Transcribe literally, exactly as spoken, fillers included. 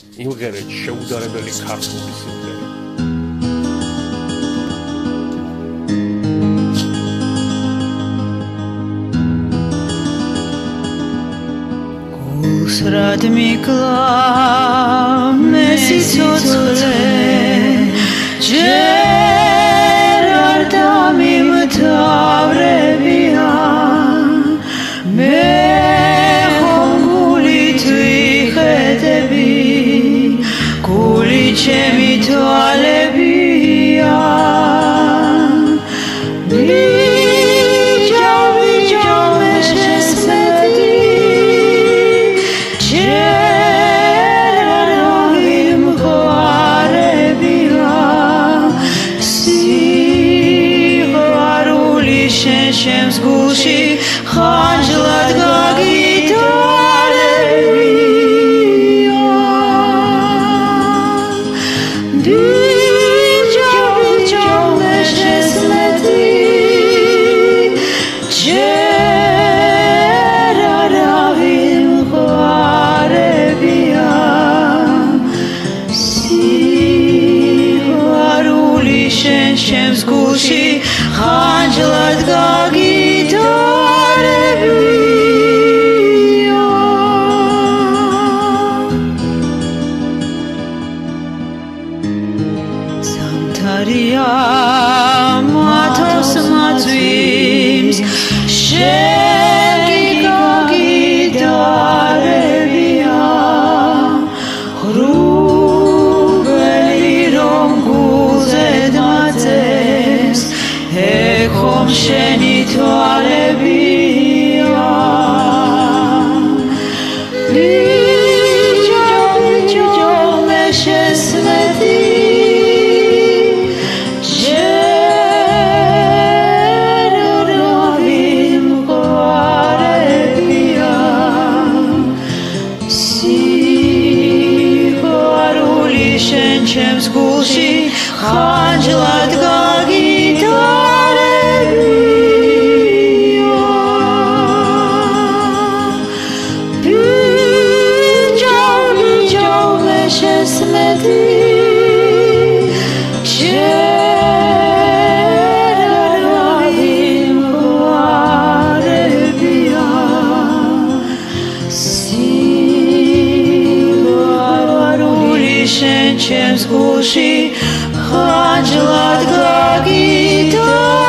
იმღერეთ შეუდარებელი ქართული სიმღერა. გულს რად მიკლავ მე სიცოცხლე ჯერ არ დამიმთავრებია მე ხომ გულით ვიხედები გული ჩემი თვალებია ჩემს გულში ხანჯლად გაგიტარებია ბიჭო ბიჭო მე შესმედი ჯერ არავინ მყარებია სიყვარული შენ ჩემს გულში ხანჯლად გაგიტარებია ზამთარია მათოს მაწვიმს შენ გაგიტარებია ხრუბელი რომ გულზე დაწეს ხომ შენი თვალებია ბიჭო ბიჭო მე შესმედი ჯერ არავინ მყარებია სიყვარული შენ ჩემს გულში ხანჯლად გაგიტარებია შესმედი ჯერ არავინ მყარებია სიყვარული შენ ჩემს გულში ხანჯლად გაგიტარებია